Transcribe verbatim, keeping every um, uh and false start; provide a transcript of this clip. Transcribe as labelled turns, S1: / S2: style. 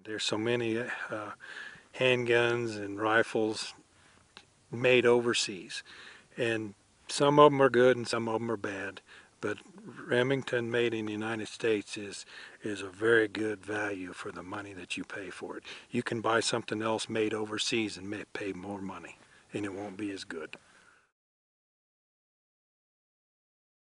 S1: There's so many uh, handguns and rifles made overseas, and some of them are good and some of them are bad. But Remington made in the United States is is a very good value for the money that you pay for it. You can buy something else made overseas and may pay more money, and it won't be as good.